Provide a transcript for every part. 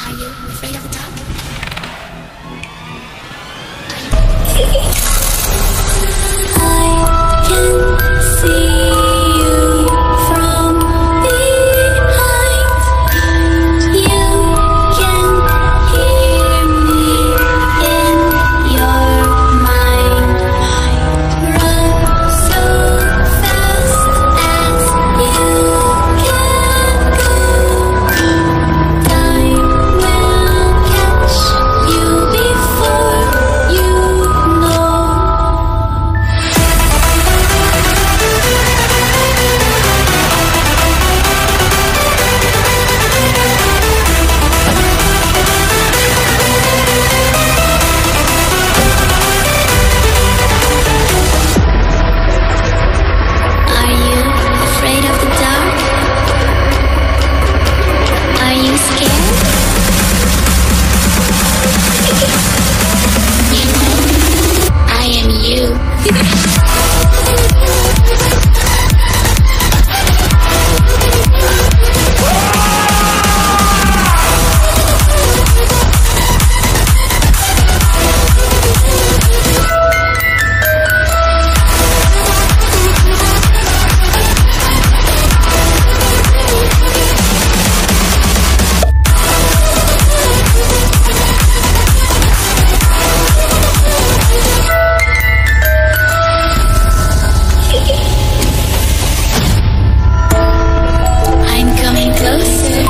Are you afraid of the dark? I can see you from behind. You can hear me in your mind. Run so fast as you can go. Time will catch you before you know. Are you afraid of the dark? Are you scared? You know, I am you. I'm coming closer.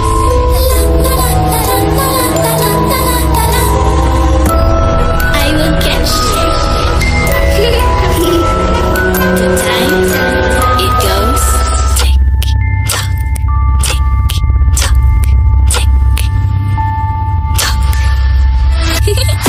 I will catch you. The time it goes tick tock, tick tock, tick tock.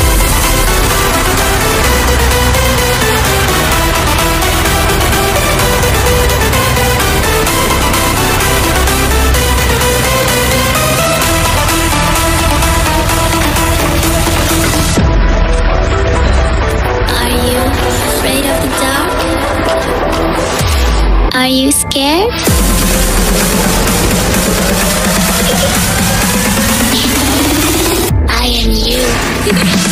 Are you afraid of the dark? Are you scared? I am you.